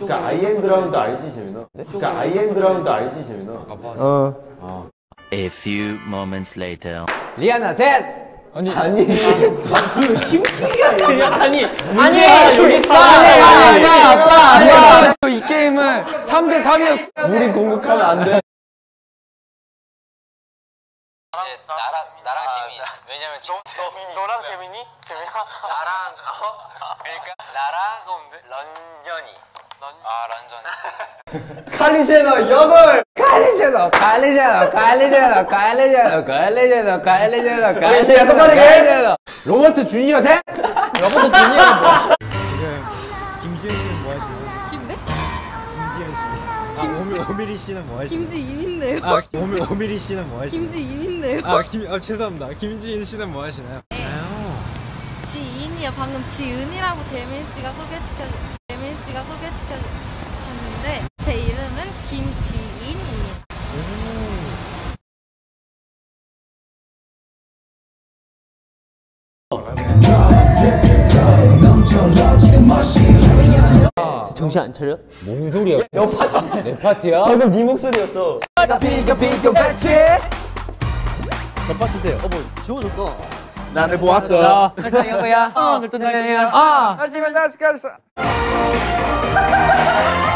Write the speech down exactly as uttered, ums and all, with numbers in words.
진짜 아이엠 그라운드 알지 재민아? 진짜 아이엠 그라운드 알지 재민아? 어. 어. A few moments later. 리아나 셋. 아니 아니 힘키가 그냥 아니 아니 여기 있다. 아니 아빠 아니야. 이 게임은 삼 대 삼이었어. 우리 공격하면 안 돼. 나랑 나랑 재민이. 왜냐면 너, 너, 너랑 재민이? 재민아? 나랑 어? 그러니까 나랑 런전이. 런... 아 런전. 칼리제너 여덟. 칼리제너 칼리제너 칼리제너 칼리제너 칼리제너 칼리제너 칼리제너 칼리제너. 로버트 주니어 셋. 로버트 주니어 뭐? 지금 김지현 씨는 뭐 하시나요? 김네? 김지현 씨. 아 오미 오미리 씨는 뭐 하시나요? 김지인인데요. 아 오미 오미리 씨는 뭐 하시나요? 김지인인데요. 아김 아, 죄송합니다. 김지인 씨는 뭐 하시나요? 저요. 지인이요. 방금 지은이라고 재민 씨가 소개시켜 재민 씨가 소개시켜 주셨는데 제 이름은 김지인입니다. 정신 안 차려? 뭔 소리야? 너 파티 내 파티야? 방금 네 목소리였어. 비가 비가 배치. 몇번 드세요? 어, 뭐 지워줄까? 나를 보았어. 결정한 거야. 어, 결정한 거야. 아, 하시면 다시 가서.